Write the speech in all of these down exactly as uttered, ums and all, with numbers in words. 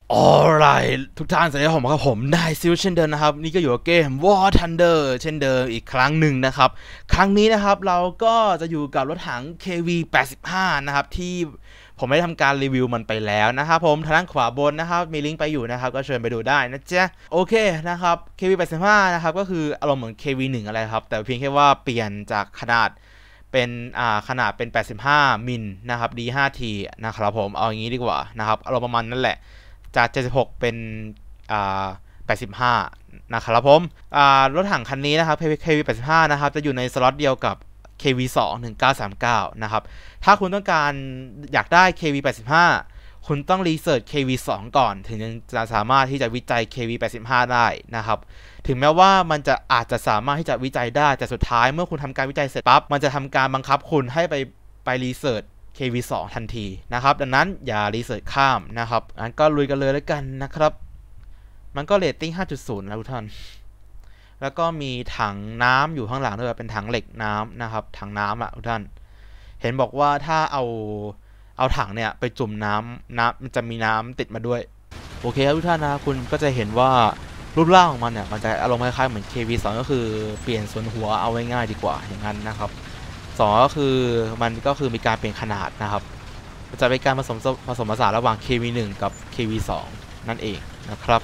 Alright ทุกท่านสวัสดีครับผมครับผมนายซิลเช่นเดิมนะครับนี่ก็อยู่กับเกม War Thunder เช่นเดิมอีกครั้งหนึ่งนะครับครั้งนี้นะครับเราก็จะอยู่กับรถถัง เค วี แปดสิบห้า นะครับที่ผมได้ทำการรีวิวมันไปแล้วนะครับผมทางด้านขวาบนนะครับมีลิงก์ไปอยู่นะครับก็เชิญไปดูได้นะจ๊ะโอเคนะครับ เค วี แปดสิบห้า นะครับก็คืออารมณ์เหมือน เค วี หนึ่ง อะไรครับแต่เพียงแค่ว่าเปลี่ยนจากขนาดเป็นอ่าขนาดเป็นแปดสิบห้ามิลนะครับ ดี ห้า ที นะครับผมเอาอย่างนี้ดีกว่านะครับอารมณ์ประมาณนั้นแหละจากเจ็ดสิบหกเป็นอ่าแปดสิบห้านะครับผมอ่ารถถังคันนี้นะครับ เค วี แปดสิบห้า นะครับจะอยู่ในสล็อตเดียวกับ เค วี สอง หนึ่งเก้าสามเก้า นะครับถ้าคุณต้องการอยากได้ เค วี แปดสิบห้า คุณต้องรีเสิร์ช เค วี สอง ก่อนถึงจะสามารถที่จะวิจัย เค วี แปดสิบห้า ได้นะครับถึงแม้ว่ามันจะอาจจะสามารถที่จะวิจัยได้แต่สุดท้ายเมื่อคุณทำการวิจัยเสร็จปั๊บมันจะทำการบังคับคุณให้ไปไปรีเสิร์ชเค วี สอง ทันทีนะครับดังนั้นอย่ารีเสิร์ชข้ามนะครับงั้นก็ลุยกันเลยแล้วกันนะครับมันก็เรตติ้ง ห้าจุดศูนย์ แล้วทุกท่านแล้วก็มีถังน้ำอยู่ข้างหลังด้วยเป็นถังเหล็กน้ำนะครับถังน้ำอ่ะทุกท่านเห็นบอกว่าถ้าเอาเอาถังเนี่ยไปจุ่มน้ำน้ำมันจะมีน้ำติดมาด้วยโอเคครับทุกท่านนะคุณก็จะเห็นว่ารูปร่างของมันเนี่ยมันจะอารมณ์คล้ายๆเหมือน เค วี สอง ก็คือเปลี่ยนส่วนหัวเอาไว้ง่ายดีกว่าอย่างนั้นนะครับสองก็คือมันก็คือมีการเปลี่ยนขนาดนะครับจะเป็นการผสมผสมผสานระหว่าง เค วี หนึ่ง กับ เค วี สอง นั่นเองนะครับ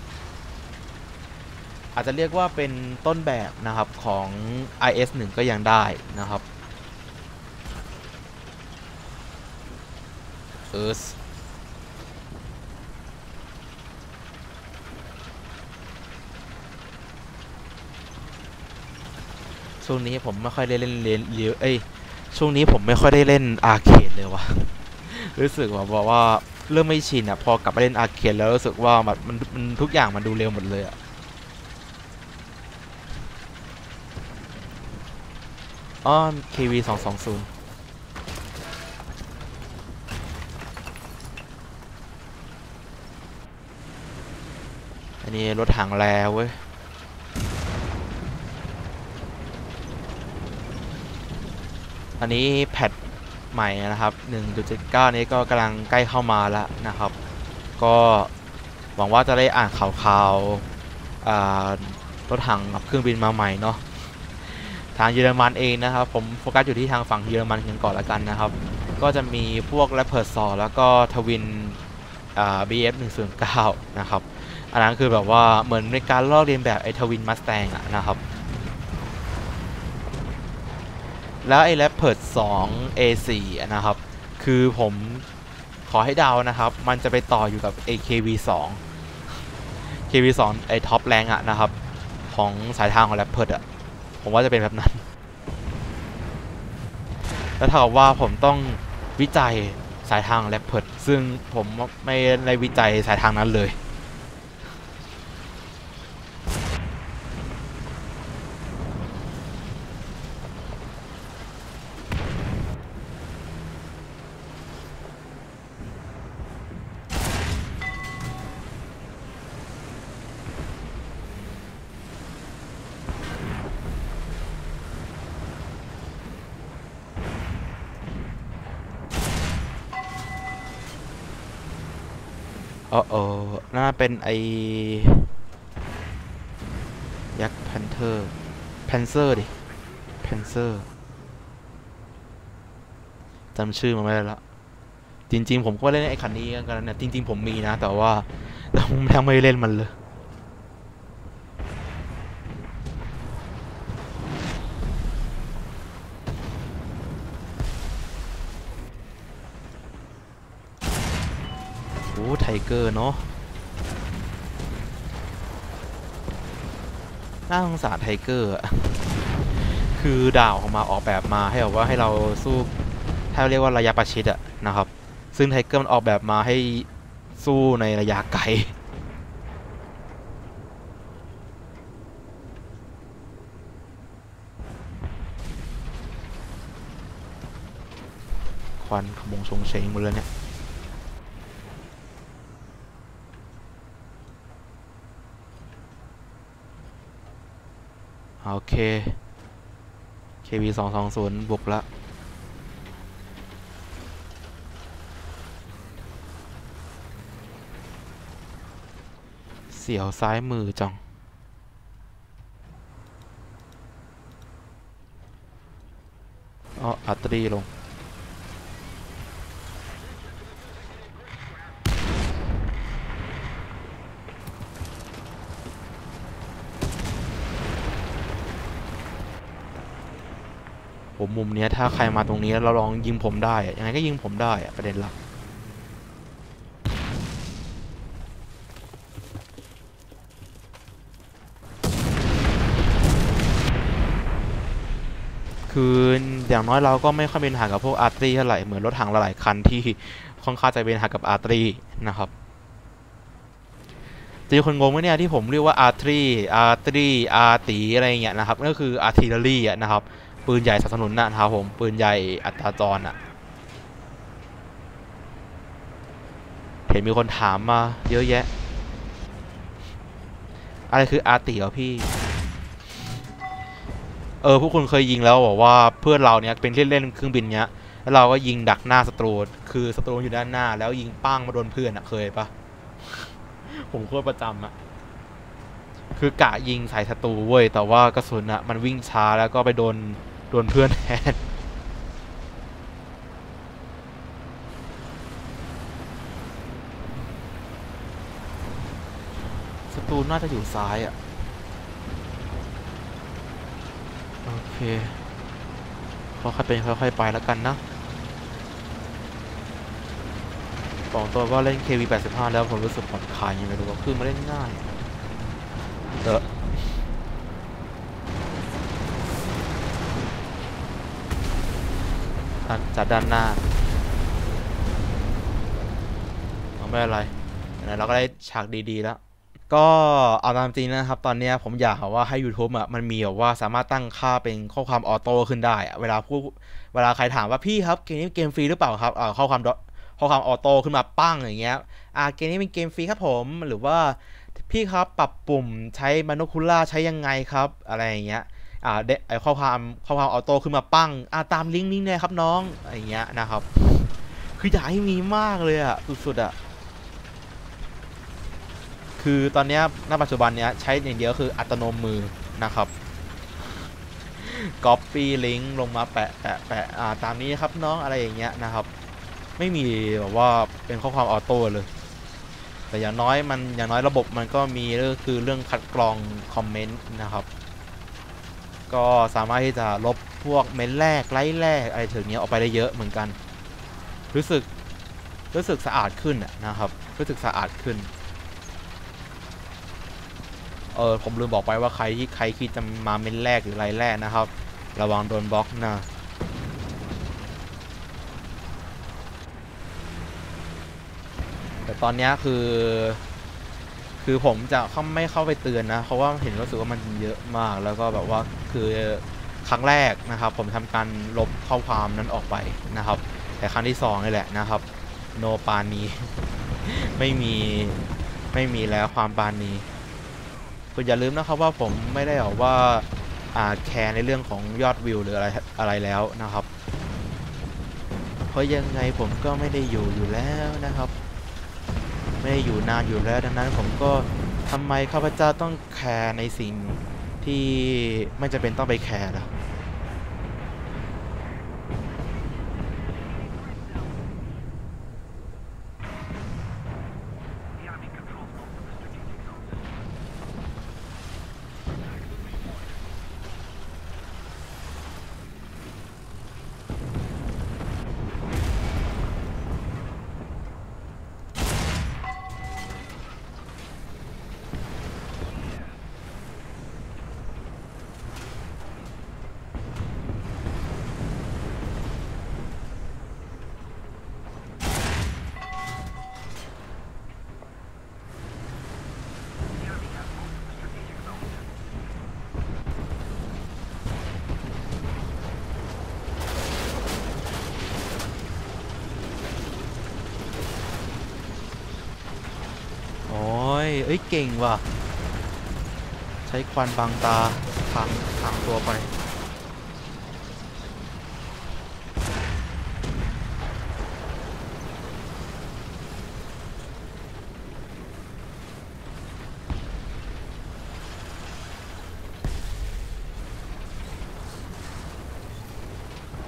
อาจจะเรียกว่าเป็นต้นแบบนะครับของ ไอ เอส หนึ่ง ก็ยังได้นะครับเออช่วงนี้ผมไม่ค่อยได้เล่นเล่นเลี้ยวเอ้ยช่วงนี้ผมไม่ค่อยได้เล่นอาร์เคดเลยวะรู้สึกว่าบอกว่าเริ่มไม่ชินอ่ะพอกลับมาเล่นอาร์เคดแล้วรู้สึกว่ามันมันมันทุกอย่างมันดูเร็วหมดเลยอ่ะอ๋อ เค วี สองสองศูนย์อันนี้รถถังแล้วเว้ยอันนี้แพทใหม่นะครับ หนึ่งจุดเจ็ดเก้า นี้ก็กำลังใกล้เข้ามาแล้วนะครับก็หวังว่าจะได้อ่านข่าวๆรถถังกับเครื่องบินมาใหม่เนาะทางเยอรมันเองนะครับผมโฟกัสอยู่ที่ทางฝั่งเยอรมันกันก่อนละกันนะครับก็จะมีพวกแรปเพิร์ดสอแล้วก็ทวินอ่า บี เอฟ หนึ่งศูนย์เก้า นะครับอันนั้นคือแบบว่าเหมือนในการลอกเลียนแบบไอ้ทวินมัสแตงอะนะครับแล้วไอ้แรปเพิร์ดสอง เอ สี่ นะครับคือผมขอให้เดานะครับมันจะไปต่ออยู่กับ เอ เค วี สอง เค วี สอง ไอ้ท็อปแรงอะนะครับของสายทางของแรปเพิร์ดอะผมว่าจะเป็นแบบนั้นแล้วเท่ากับว่าผมต้องวิจัยสายทางแรปเพิร์ดซึ่งผมไม่ได้วิจัยสายทางนั้นเลยอ๋อโอ้น่าเป็นไอยักษ์แพนเทอร์แพนเซอร์ดิแพนเซอร์จำชื่อมันไม่ได้ละจริงๆผมก็เล่นไอ้คันนี้กันนะจริงๆผมมีนะแต่ว่าผมยังไม่เล่นมันเลยโอ้ไทเกอร์เนาะน่าสงสารไทเกอร์คือดาวออกมาออกแบบมาให้แบบว่าให้เราสู้ให้เรียกว่าระยะประชิดอะนะครับซึ่งไทเกอร์มันออกแบบมาให้สู้ในระยะไกลควันขมงชงเชงหมดเลยเนี่ยโอเค เค วี สองสองศูนย์บุกละเสียวซ้ายมือจังอ๋ออัตรีลงผมมุมเนี้ยถ้าใครมาตรงนี้แล้วเราลองยิงผมได้ยังไงก็ยิงผมได้ประเด็นหลักคืออย่างน้อยเราก็ไม่ค่อยเป็นปัญหากับพวกอาร์ตรีเท่าไหร่เหมือนรถถังหลายๆคันที่ค่อนข้างจะเป็นปัญหากับอาร์ตรีนะครับจะมีคนงงไหมเนี่ยที่ผมเรียกว่าอาร์ตรีอาร์ตรีอาร์ตีอะไรเงี้ยนะครับก็คืออาร์ติลเลอรี่นะครับปืนใหญ่สนับสนุนนะครับผมปืนใหญ่อัตราจรอ่ะเห็นมีคนถามมาเยอะแยะอะไรคืออาร์ตีเหรอพี่เออพวกคุณเคยยิงแล้วบอกว่าเพื่อนเราเนี้ยเป็นเล่นเล่นเครื่องบินเนี้ยแล้วเราก็ยิงดักหน้าศัตรูคือศัตรูอยู่ด้านหน้าแล้วยิงปั้งมาโดนเพื่อนอ่ะเคยปะผมโคตรประจำอ่ะคือกะยิงใส่ศัตรูเว้ยแต่ว่ากระสุนอ่ะมันวิ่งช้าแล้วก็ไปโดนโดนเพื่อนแทนศัตรูน่าจะอยู่ซ้ายอ่ะโอเคค่อยๆเป็นค่อยๆไปแล้วกันนะบอกตัวว่าเล่น เค วี แปดสิบห้า แล้วผมรู้สึกผ่อนคลายยังไม่รู้ว่าคือมาเล่นง่ายเออจากด้านหน้าไม่เป็นไรเราก็ได้ฉากดีๆแล้วก็เอาตามจริงนะครับตอนนี้ผมอยากว่าให้ YouTube อ่ะมันมีแบบว่าสามารถตั้งค่าเป็นข้อความออโต้ขึ้นได้เวลาผู้เวลาใครถามว่าพี่ครับเกมนี้เกมฟรีหรือเปล่าครับข้อความข้อความออโต้ขึ้นมาปั้งอย่างเงี้ยอ่าเกมนี้เป็นเกมฟรีครับผมหรือว่าพี่ครับปรับปุ่มใช้มาโนคูล่าใช้ยังไงครับอะไรอย่างเงี้ยอ่าไอข้อความข้อความออโต้ขึ้นมาปั้งอ่าตามลิงก์นี้เลยครับน้องอะไรอย่างเงี้ยนะครับคืออยากให้มีมากเลยอ่ะสุดๆอ่ะคือตอนนี้ณปัจจุบันเนี้ยใช้อย่างเดียวคืออัตโนมือนะครับ copy link ลงมาแปะแปะแปะอ่าตามนี้ครับน้องอะไรอย่างเงี้ยนะครับไม่มีแบบว่าเป็นข้อความออโต้เลยแต่อย่างน้อยมันอย่างน้อยระบบมันก็มีก็คือเรื่องคัดกรองคอมเมนต์นะครับก็สามารถที่จะลบพวกเมนแรกไลค์แรกอะไรถึงนี้ออกไปได้เยอะเหมือนกันรู้สึกรู้สึกสะอาดขึ้นนะครับรู้สึกสะอาดขึ้นเออผมลืมบอกไปว่าใครที่ใครคิดจะมาเมนแรกหรือไรแรกนะครับระวังโดนบล็อกนะแต่ตอนนี้คือคือผมจะเข้าไม่เข้าไปเตือนนะเพราะว่าเห็นรู้สึกว่ามันเยอะมากแล้วก็แบบว่าคือครั้งแรกนะครับผมทำการลบข้อความนั้นออกไปนะครับแต่ครั้งที่สองนี่แหละนะครับโนปานีไม่มีไม่มีแล้วความปานีคุณอย่าลืมนะครับว่าผมไม่ได้บอกว่าอ่าแคร์ในเรื่องของยอดวิวหรืออะไรอะไรแล้วนะครับเพราะยังไงผมก็ไม่ได้อยู่อยู่แล้วนะครับไม่ได้อยู่นานอยู่แล้วดังนั้นผมก็ทำไมข้าพเจ้าต้องแคร์ในสิ่งที่ไม่จำเป็นต้องไปแคร์ล่ะโอ้ยเอ้ยเก่งว่ะใช้ควันบังตาทางทางตัวไป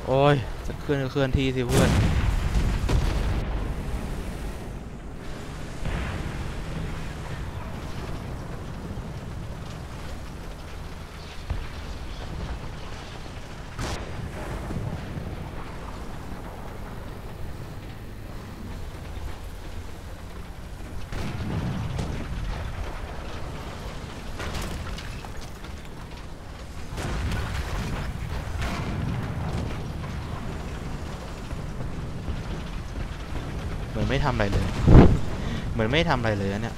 โอ้ยจะเคลื่อนก็เคลื่อนที่สิเพื่อนเหมือนไม่ทำอะไรเลยเหมือนไม่ทำอะไรเลยเนี่ย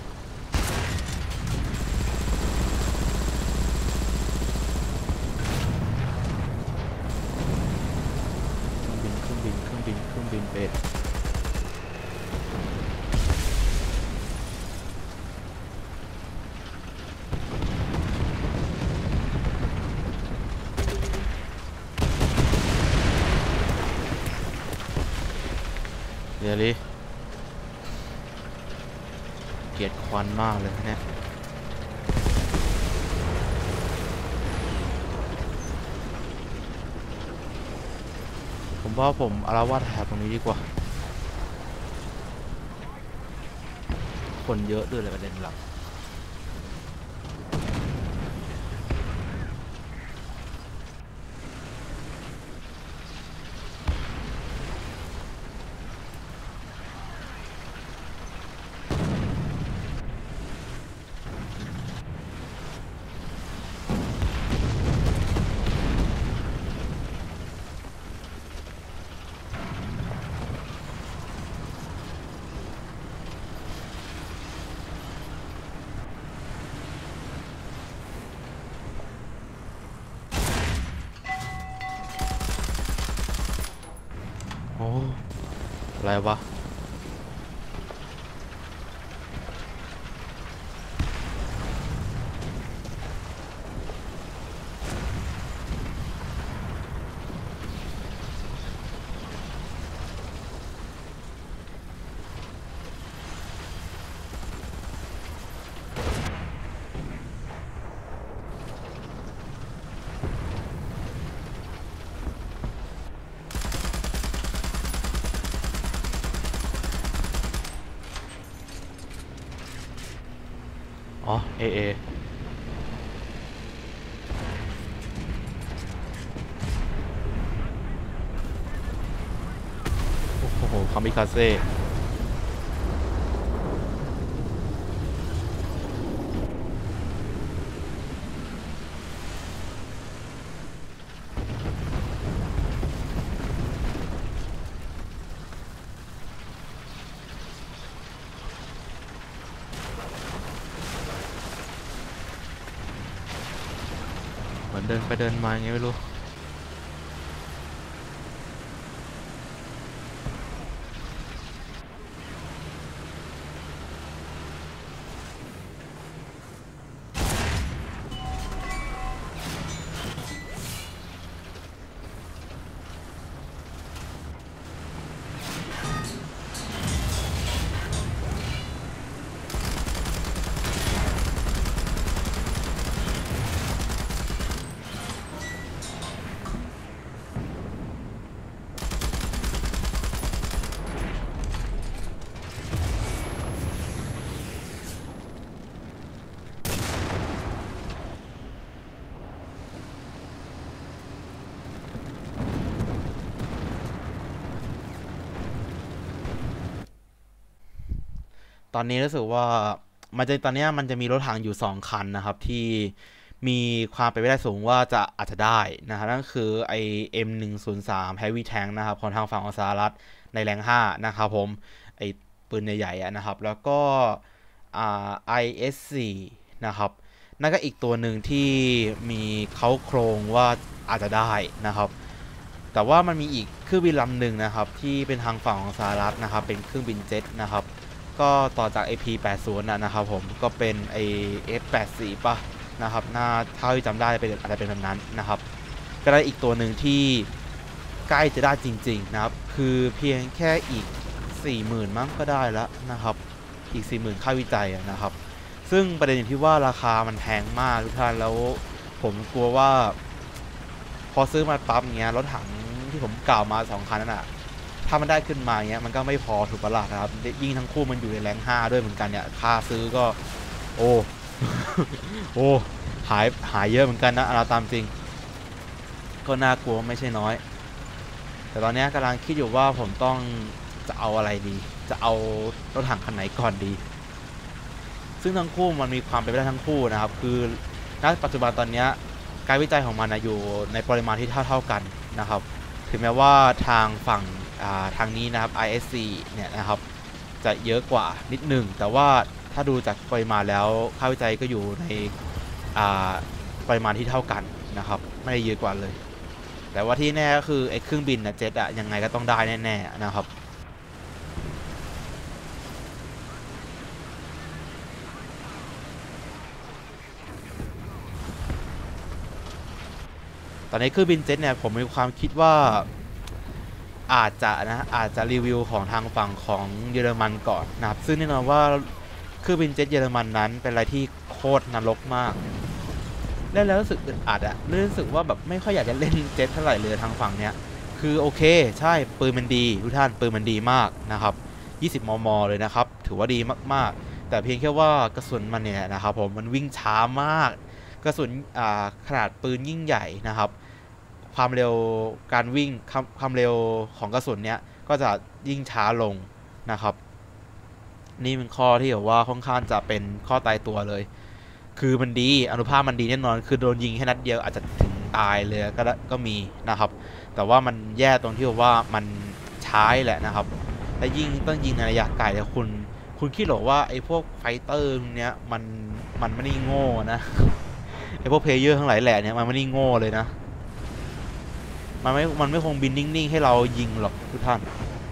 เครื่องบินเครื่องบินเครื่องบินเครื่องบินเป็ดเดี๋ยวดิเกลียดควันมากเลยเนี่ยผมว่าผมอาละวาดแถบตรงนี้ดีกว่าคนเยอะด้วยเลยประเด็นหลักโอ้อะไรวะอ๋อเอเอโอ้โหคามิคาเซ่เหมือนเดินไปเดินมาอย่างเงี้ยไม่รู้ตอนนี้รู้สึกว่ามันจะตอนนี้มันจะมีรถถังอยู่สองคันนะครับที่มีความเป็นไปได้สูงว่าจะอาจจะได้นะครับนั่นคือไอ เอ็ม หนึ่ง ศูนย์ สาม Heavy Tank นะครับของทางฝั่งของสหรัฐในแรงห้านะครับผมไอปืนใหญ่ๆนะครับแล้วก็อ่า ไอ เอส โฟร์ นะครับนั่นก็อีกตัวหนึ่งที่มีเขาโครงว่าอาจจะได้นะครับแต่ว่ามันมีอีกเครื่องบินลำหนึ่งนะครับที่เป็นทางฝั่งของสหรัฐนะครับเป็นเครื่องบินเจ็ตนะครับก็ต่อจาก ไอ พี แปดสิบ นะนะครับผมก็เป็นไอ เอฟ แปดสิบ ป่ะนะครับน่าเท่าที่จำได้เป็นอะไรเป็นแบบนั้นนะครับก็ได้อีกตัวหนึ่งที่ใกล้จะได้จริงๆนะครับคือเพียงแค่อีก สี่หมื่น มั้งก็ได้แล้วนะครับอีก สี่หมื่น ค่าวิจัยนะครับซึ่งประเด็นอยู่ที่ว่าราคามันแพงมากทุกท่านแล้วผมกลัวว่าพอซื้อมาปั๊บเงี้ยรถถังที่ผมกล่าวมาสองคันนั้นอ่ะถ้ามันได้ขึ้นมาเงี้ยมันก็ไม่พอถูกปะล่ะครับยิ่งทั้งคู่มันอยู่ในแรงห้าด้วยเหมือนกันเนี่ยค่าซื้อก็โอ้ โอ้หายหายเยอะเหมือนกันนะเราตามจริงก็น่ากลัวไม่ใช่น้อยแต่ตอนนี้กำลังคิดอยู่ว่าผมต้องจะเอาอะไรดีจะเอารถถังคันไหนก่อนดีซึ่งทั้งคู่มันมีความเป็นไปได้ทั้งคู่นะครับคือณปัจจุบันตอนนี้การวิจัยของมันนะอยู่ในปริมาณที่เท่าเท่ากันนะครับถึงแม้ว่าทางฝั่งทางนี้นะครับ ไอ เอส ซี เนี่ยนะครับจะเยอะกว่านิดหนึ่งแต่ว่าถ้าดูจากปริมาณแล้วค่าวิจัยก็อยู่ในปริมาณที่เท่ากันนะครับไม่ได้เยอะกว่าเลยแต่ว่าที่แน่ก็คือไอ้เครื่องบินนะเจ็ตอะยังไงก็ต้องได้แน่ๆนะครับตอนนี้เครื่องบินเจ็ตเนี่ยผมมีความคิดว่าอาจจะนะอาจจะรีวิวของทางฝั่งของเยอรมันก่อนนะครับซึ่งแน่นอนว่าเครื่องบินเจ็ตเยอรมันนั้นเป็นอะไรที่โคตรนรกมากเล่นแล้วรู้สึกอึดอัดอะรู้สึกว่าแบบไม่ค่อยอยากจะเล่นเจ็ตเท่าไหร่เลยทางฝั่งเนี้ยคือโอเคใช่ปืนมันดีทุกท่านปืนมันดีมากนะครับยี่สิบมมเลยนะครับถือว่าดีมากๆแต่เพียงแค่ว่ากระสุนมันเนี่ยนะครับผมมันวิ่งช้ามากกระสุนขนาดปืนยิ่งใหญ่นะครับความเร็วการวิ่งความเร็วของกระสุนเนี้ยก็จะยิ่งช้าลงนะครับนี่เป็นข้อที่แบบว่าค่อนข้างจะเป็นข้อตายตัวเลยคือมันดีอนุภาพมันดีแน่นอนคือโดนยิงแค่นัดเดียวอาจจะถึงตายเลยก็ก็มีนะครับแต่ว่ามันแย่ตรงที่ว่ามันช้าแหละนะครับและยิ่งต้องยิงในระยะไกลแต่คุณคุณคิดหรอว่าไอ้พวกไฟเตอร์เนี้ยมันมันไม่ได้โง่นะไอ้พวกเพลเยอร์ทั้งหลายแหล่เนี่ยมันไม่ได้โง่เลยนะมันไม่มันไม่คงบินนิ่งๆให้เรายิงหรอกทุกท่าน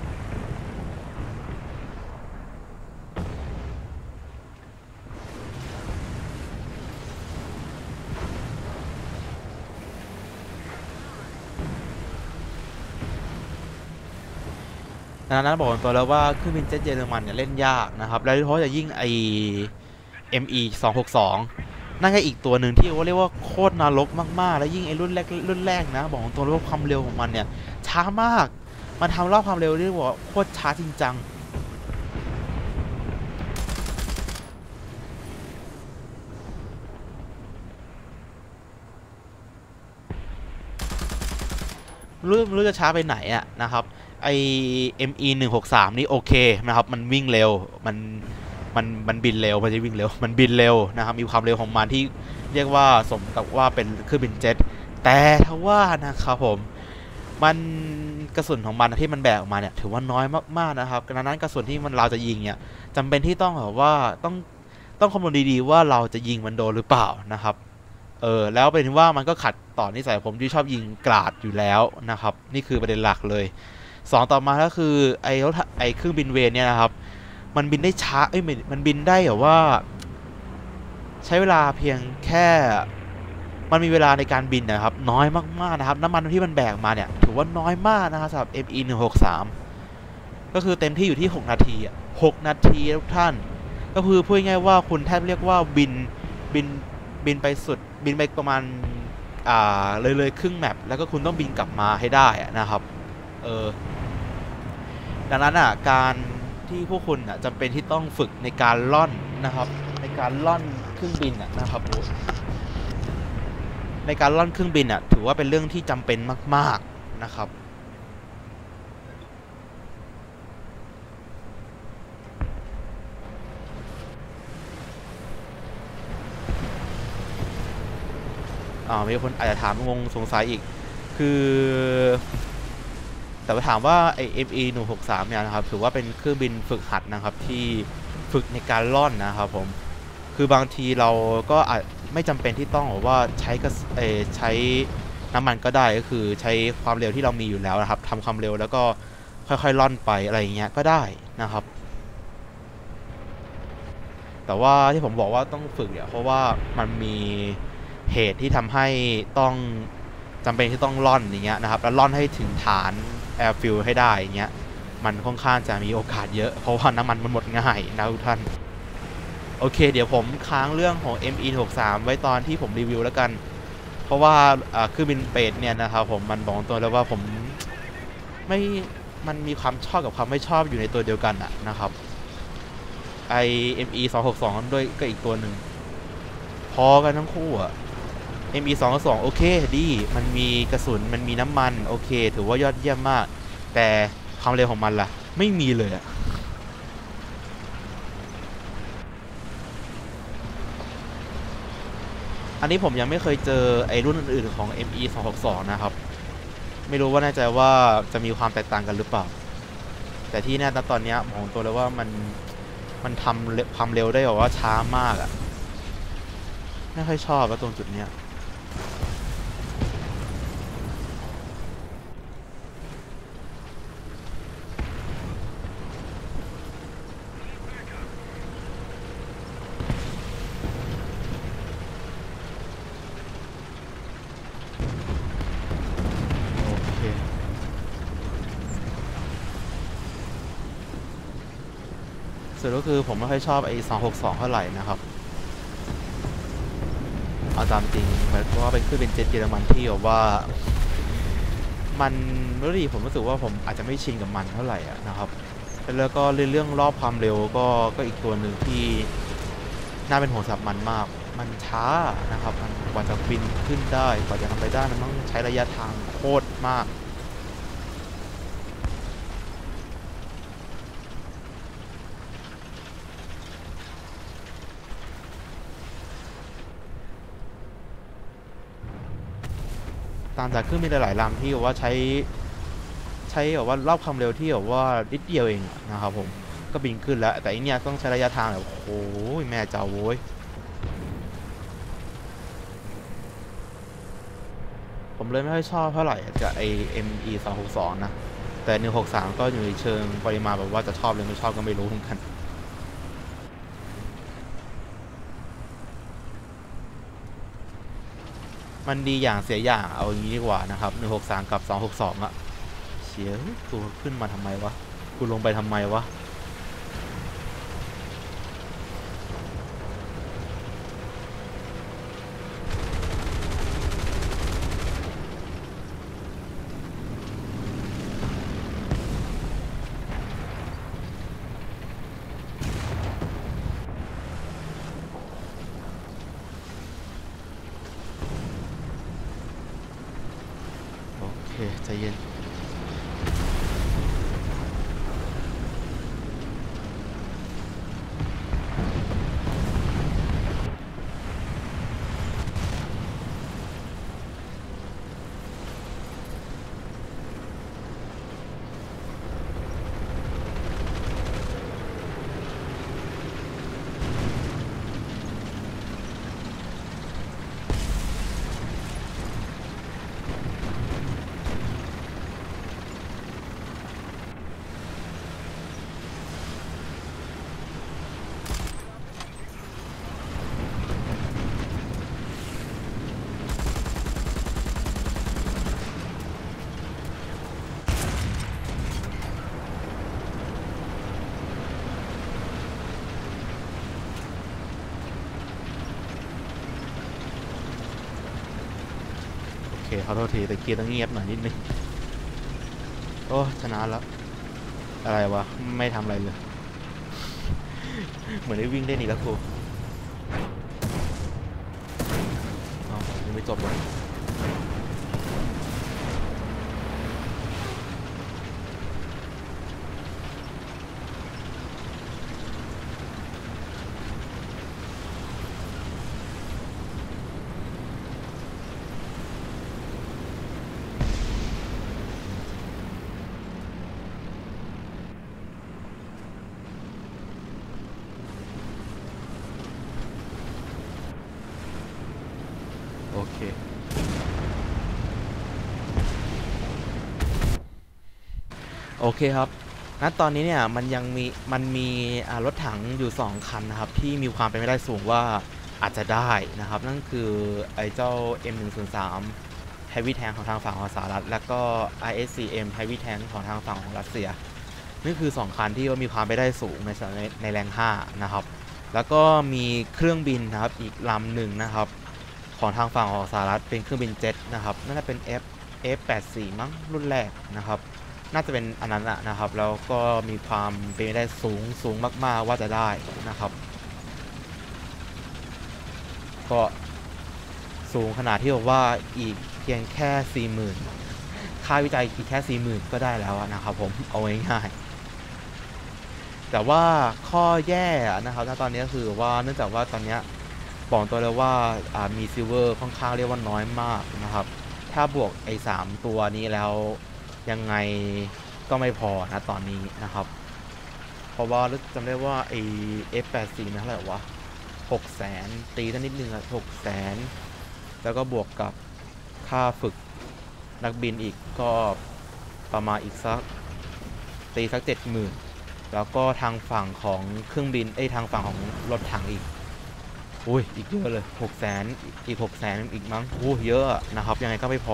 ดังนั้นบอกตัวแล้วว่าเครื่องบินเจ็ตเยอรมันเนี่ยเล่นยากนะครับและโดยเฉพาะจะยิ่งไอ เอ็ม อี สองหกสองนั่นก็อีกตัวหนึ่งที่ว่าเรียกว่าโคตรนรกมากๆแล้วยิ่งไอรุ่นแรกรุ่นแรกนะบอกตัวแล้วว่าความเร็วของมันเนี่ยช้ามากมันทำรอบความเร็วเรียกว่าโคตรช้าจริงจังรู้ไม่รู้จะช้าไปไหนอะนะครับไอ เอ็ม อี หนึ่งหกสามนี่โอเคนะครับมันวิ่งเร็วมันมันมันบินเร็วมันจะวิ่งเร็วมันบินเร็วนะครับมีความเร็วของมันที่เรียกว่าสมกับว่าเป็นเครื่องบินเจ็ตแต่ถ้าว่านะครับผมมันกระสุนของมันที่มันแบกออกมาเนี่ยถือว่าน้อยมากๆนะครับดังนั้นกระสุนที่มันเราจะยิงเนี่ยจำเป็นที่ต้องแบบว่าต้องต้องคำนวณดีๆว่าเราจะยิงมันโดนหรือเปล่านะครับเออแล้วเป็นว่ามันก็ขัดต่อนิสัยผมที่ชอบยิงกราดอยู่แล้วนะครับนี่คือประเด็นหลักเลยสองต่อมาก็คือไอ้รถไอ้เครื่องบินเวรเนี่ยนะครับมันบินได้ช้าเอ้ยมันบินได้แบบว่าใช้เวลาเพียงแค่มันมีเวลาในการบินนะครับน้อยมากๆนะครับน้ำมันที่มันแบกมาเนี่ยถือว่าน้อยมากนะครับสำหรับ เอ็ม อี หนึ่งหกสาม ก็คือเต็มที่อยู่ที่หกนาทีอ่ะหกนาทีทุกท่านก็คือพูดง่ายๆว่าคุณแทบเรียกว่าบินบินบินไปสุดบินไปประมาณอ่าเลยเลยครึ่งแมปแล้วก็คุณต้องบินกลับมาให้ได้นะครับเออดังนั้นอ่ะการที่พวกคุณอ่ะจำเป็นที่ต้องฝึกในการล่อนนะครับในการล่อนเครื่องบินอ่ะนะครับในการล่อนเครื่องบินอ่ะถือว่าเป็นเรื่องที่จำเป็นมากๆนะครับอ่ามีคนอาจจะถามงงสงสัยอีกคือแต่ว่าถามว่าไอ เอ็ม อี หนึ่งหกสามเนี่ยนะครับถือว่าเป็นเครื่องบินฝึกหัดนะครับที่ฝึกในการล่อนนะครับผมคือบางทีเราก็อาจไม่จำเป็นที่ต้องบอกว่าใช้ก็ใช้น้ำมันก็ได้ก็คือใช้ความเร็วที่เรามีอยู่แล้วนะครับทำความเร็วแล้วก็ค่อยๆล่อนไปอะไรอย่างเงี้ยก็ได้นะครับแต่ว่าที่ผมบอกว่าต้องฝึกเนี่ยเพราะว่ามันมีเหตุที่ทำให้ต้องจำเป็นที่ต้องล่อนอย่างเงี้ยนะครับแล้วล่อนให้ถึงฐานแอร์ฟิลให้ได้อย่างเงี้ยมันค่อนข้างจะมีโอกาสเยอะเพราะว่าน้ำมันมันหมดง่ายนะทุกท่านโอเคเดี๋ยวผมค้างเรื่องของ เอ็ม อี หนึ่งหกสามไว้ตอนที่ผมรีวิวแล้วกันเพราะว่าเครื่องบินเป็ดเนี่ยนะครับผมมันบอกตัวแล้วว่าผมไม่มันมีความชอบกับความไม่ชอบอยู่ในตัวเดียวกันอะนะครับไอ เอ็ม อี สองหกสองด้วยก็อีกตัวหนึ่งพอกันทั้งคู่อะ เอ็ม อี สองหกสองโอเคดีมันมีกระสุนมันมีน้ำมันโอเคถือว่ายอดเยี่ยมมากแต่ความเร็วของมันล่ะไม่มีเลยอะอันนี้ผมยังไม่เคยเจอไอรุ่นอื่นๆของ เอ็ม อี สองหกสองนะครับไม่รู้ว่าแน่ใจว่าจะมีความแตกต่างกันหรือเปล่าแต่ที่แน่ตอนนี้มองตัวเลยว่ามันมันทำความเร็วได้แบบว่าช้ามากอะไม่ค่อยชอบตรงจุดเนี้ยสุดก็คือผมไม่ค่อยชอบไอ้สองหกสองเท่าไหร่นะครับเอาตามจริงเพราะว่าเป็นคือเป็นเจ็ตเยอรมันที่แบบว่ามันไม่รู้ดิผมรู้สึกว่าผมอาจจะไม่ชินกับมันเท่าไหร่นะครับแล้วก็เรื่องรอบความเร็วก็ก็อีกตัวหนึ่งที่น่าเป็นห่วงสำหรับมันมากมันช้านะครับมันกว่าจะบินขึ้นได้กว่าจะทำไปได้มันต้องใช้ระยะทางโคตรมากตามจากเครื่องบินหลายๆลำที่ว่าใช้ใช้แบบว่ารอบความเร็วที่แบบว่านิดเดียวเองนะครับผมก็บินขึ้นแล้วแต่อันเนี้ยต้องใช้ระยะทางแบบโอ้ยแม่เจ้าโว้ยผมเลยไม่ค่อยชอบเท่าไหร่กับไอ เอ็ม อี สองหกสองนะแต่หนึ่งหกสามก็อยู่ในเชิงปริมาณแบบว่าจะชอบหรือไม่ชอบก็ไม่รู้เหมือนกันมันดีอย่างเสียอย่างเอาอย่างนี้ดีกว่านะครับหนึ่งหกสามกับสองหกสองอะเชียกูขึ้นมาทำไมวะกูลงไปทำไมวะโอเคใจเย็นโอเคขอโทษทีแต่เกียร์ต้องเงียบหน่อยนิดนึงโอ้ชนะแล้วอะไรวะไม่ทำอะไรเลยเหมือนได้วิ่งได้นี่แล้วครูอ๋อยังไม่จบเลยโอเคโอเคครับณตอนนี้เนี่ยมันยังมีมันมีรถถังอยู่สองคันนะครับที่มีความเป็นไปได้สูงว่าอาจจะได้นะครับนั่นคือไอ้เจ้า เอ็ม หนึ่งศูนย์สาม Heavy Tank ของทางฝั่งของสหรัฐและก็ ไอ เอส ซี เอ็ม Heavy Tank ของทางฝั่งของรัสเซียนี่คือสองคันที่มีความไปได้สูงในในแรงห้านะครับแล้วก็มีเครื่องบินนะครับอีกลำหนึ่งนะครับของทางฝั่งของสหรัฐเป็นเครื่องบินเจ็ตนะครับน่าจะเป็น F เอฟ แปดสิบสี่ มั้งรุ่นแรกนะครับน่าจะเป็นอันนั้นอะนะครับแล้วก็มีความเป็นไปได้สูงสูงมากๆว่าจะได้นะครับก็สูงขนาดที่บอกว่าอีกเพียงแค่ สี่หมื่น ค่าวิจัยอีกแค่ สี่หมื่น ก็ได้แล้วนะครับผมเอาง่ายๆแต่ว่าข้อแย่นะครับณตอนนี้คือว่าเนื่องจากว่าตอนนี้บอกตัวเลยว่ามีซิลเวอร์ค่อนข้างเรียกว่าน้อยมากนะครับถ้าบวกไอ้สามตัวนี้แล้วยังไงก็ไม่พอนะตอนนี้นะครับเพราะว่าจำได้ว่าไอ้ เอฟ แปดสิบสี่ มันเท่าไหร่วะหกแสนตีได้นิดนึงอะหกแสนแล้วก็บวกกับค่าฝึกนักบินอีกก็ประมาณอีกสักตีสักเจ็ดหมื่นแล้วก็ทางฝั่งของเครื่องบินไอ้ทางฝั่งของรถถังอีกอุ้ยอีกเยอะเลยหกแสนอีกหกแสนอีกมั้งโอ้เยอะนะครับยังไงก็ไม่พอ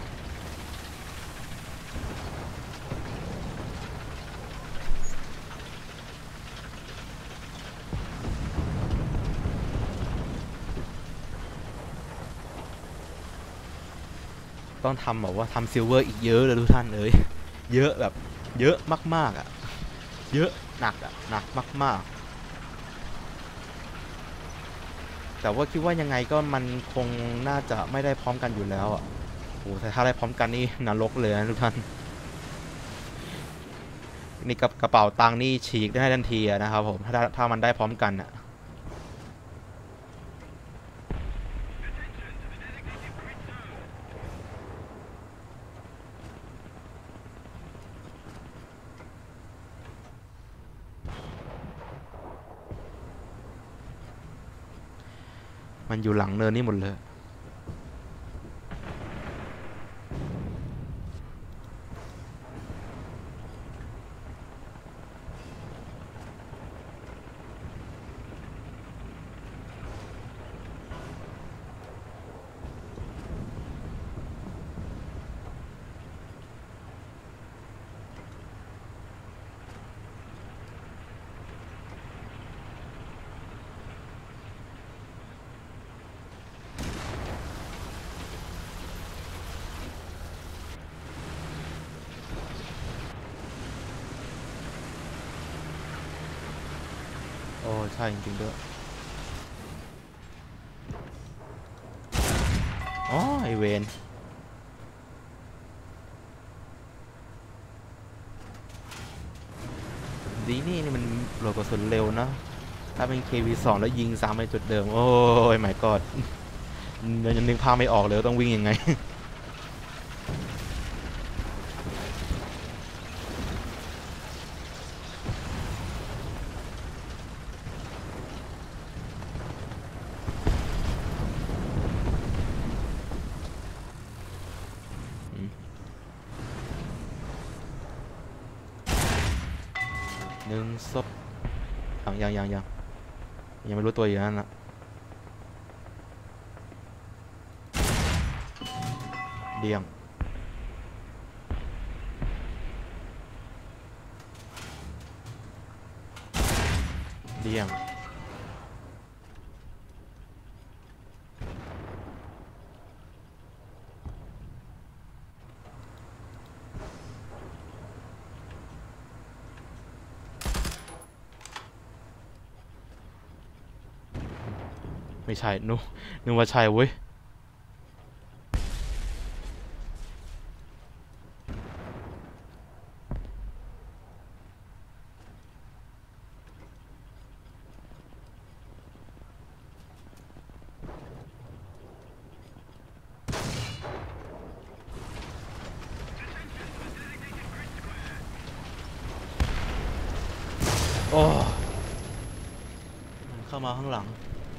ต้องทำแบบว่าทำซิลเวอร์อีกเยอะเลยทุกท่านเลยเยอะแบบเยอะมากๆอ่ะเยอะหนักอ่ะหนักมากๆแต่ว่าคิดว่ายังไงก็มันคงน่าจะไม่ได้พร้อมกันอยู่แล้วอ่ะโอ้แต่ถ้าได้พร้อมกันนี่นรกเลยนะทุกท่านนี่กับกระเป๋าตังค์นี่ฉีกได้ทันทีนะครับผมถ้าถ้ามันได้พร้อมกันอ่ะมันอยู่หลังเนินนี่หมดเลยโอ้ใช่จริงๆด้วยอ๋อไอเวนดีนี่นี่มันโหลดกระสุนเร็วนะถ้าเป็น เค วี สอง แล้วยิงซ้ำไปจุดเดิมโอ้ยไม่กอดยังนึกภาพไม่ออกเลยต้องวิ่งยังไงหนึ่งศพยังยังยังยังไม่รู้ตัวอยู่นั่นนะเดี่ยงเดี่ยงไม่ใช่นูนึกว่าใช่เว้ยโอ้เข้ามาข้างหลัง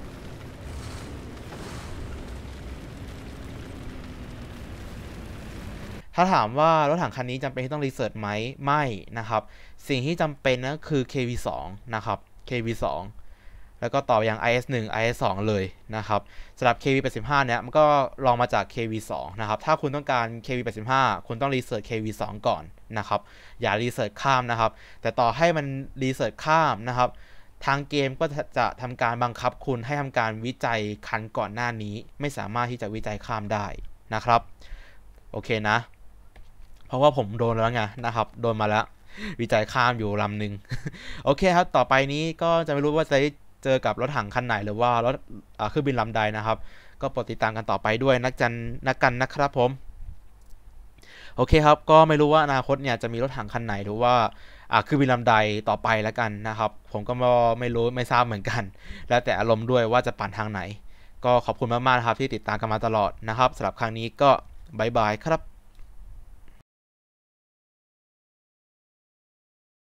ถ้าถามว่ารถถังคันนี้จำเป็นที่ต้องรีเสิร์ชไหมไม่นะครับสิ่งที่จำเป็นนะคือ เค วี สอง นะครับ เค วี สอง แล้วก็ต่ออย่าง ไอ เอส หนึ่ง ไอ เอส สอง เลยนะครับสำหรับ เค วี แปดสิบห้า เนี่ยมันก็ลองมาจาก เค วี สอง นะครับถ้าคุณต้องการ เค วี แปดสิบห้า คุณต้องรีเสิร์ช เค วี สอง ก่อนนะครับอย่ารีเสิร์ชข้ามนะครับแต่ต่อให้มันรีเสิร์ชข้ามนะครับทางเกมก็จะทำการบังคับคุณให้ทำการวิจัยคันก่อนหน้านี้ไม่สามารถที่จะวิจัยข้ามได้นะครับโอเคนะพราะว่าผมโดนแล้วไงนะครับโดนมาแล้ววิจัยข้ามอยู่ลำหนึ่ง โอเคครับต่อไปนี้ก็จะไม่รู้ว่าจะเจอกับรถถังคันไหนหรือว่ารถเครื่องบินลำใดนะครับก็โปรดติดตามกันต่อไปด้วยนักจันนักกันนะครับผมโอเคครับก็ไม่รู้ว่าอนาคตเนี่ยจะมีรถถังคันไหนหรือว่าเครื่องบินลำใดต่อไปแล้วกันนะครับผมก็ไม่รู้ไม่ทราบเหมือนกันแล้วแต่อารมณ์ด้วยว่าจะปั่นทางไหนก็ขอบคุณมากๆครับที่ติดตามกันมาตลอดนะครับสำหรับครั้งนี้ก็บายบายครับ